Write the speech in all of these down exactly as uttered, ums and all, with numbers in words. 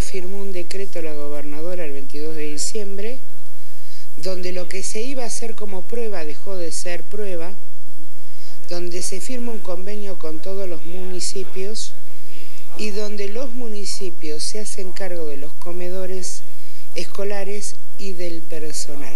firmó un decreto la gobernadora el veintidós de diciembre, donde lo que se iba a hacer como prueba dejó de ser prueba, donde se firma un convenio con todos los municipios y donde los municipios se hacen cargo de los comedores escolares y del personal.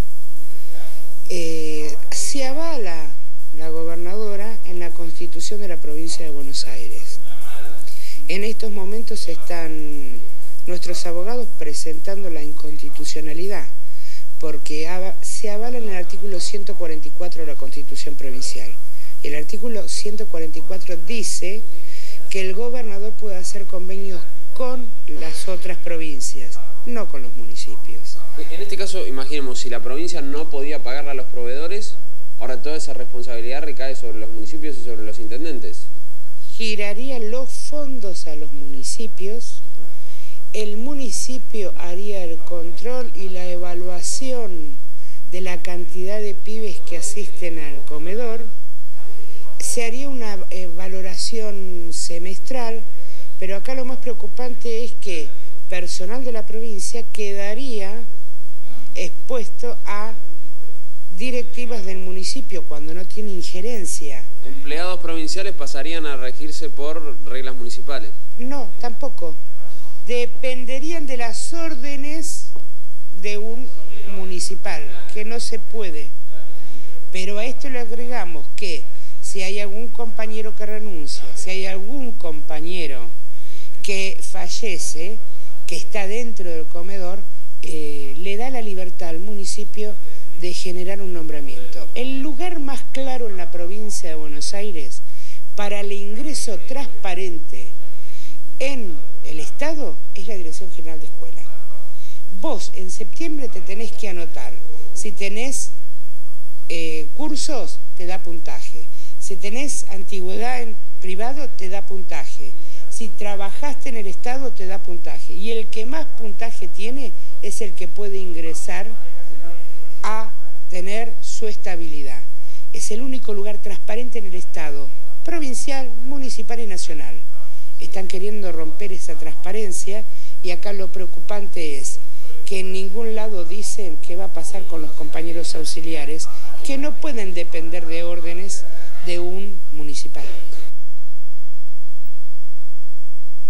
Eh, se avala la gobernadora en la Constitución de la provincia de Buenos Aires. En estos momentos están nuestros abogados presentando la inconstitucionalidad, porque se avala en el artículo ciento cuarenta y cuatro de la Constitución provincial. El artículo ciento cuarenta y cuatro dice que el gobernador puede hacer convenios con las otras provincias, no con los municipios. En este caso, imaginemos, si la provincia no podía pagarle a los proveedores, ahora toda esa responsabilidad recae sobre los municipios y sobre los intendentes. Giraría los fondos a los municipios, el municipio haría el control y la evaluación de la cantidad de pibes que asisten al comedor, se haría una eh, valoración semestral, pero acá lo más preocupante es que personal de la provincia quedaría expuesto a directivas del municipio cuando no tiene injerencia. ¿Empleados provinciales pasarían a regirse por reglas municipales? No, tampoco. Dependerían de las órdenes de un municipal, que no se puede. Pero a esto le agregamos que si hay algún compañero que renuncia, si hay algún compañero que fallece, que está dentro del comedor, eh, le da la libertad al municipio de generar un nombramiento. El lugar más claro en la provincia de Buenos Aires para el ingreso transparente en el Estado es la Dirección General de Escuela. Vos en septiembre te tenés que anotar. Si tenés eh, cursos, te da puntaje. Si tenés antigüedad en privado, te da puntaje. Si trabajaste en el Estado, te da puntaje. Y el que más puntaje tiene es el que puede ingresar a tener su estabilidad. Es el único lugar transparente en el Estado, provincial, municipal y nacional. Están queriendo romper esa transparencia y acá lo preocupante es que en ningún lado dicen qué va a pasar con los compañeros auxiliares, que no pueden depender de órdenes de un municipal.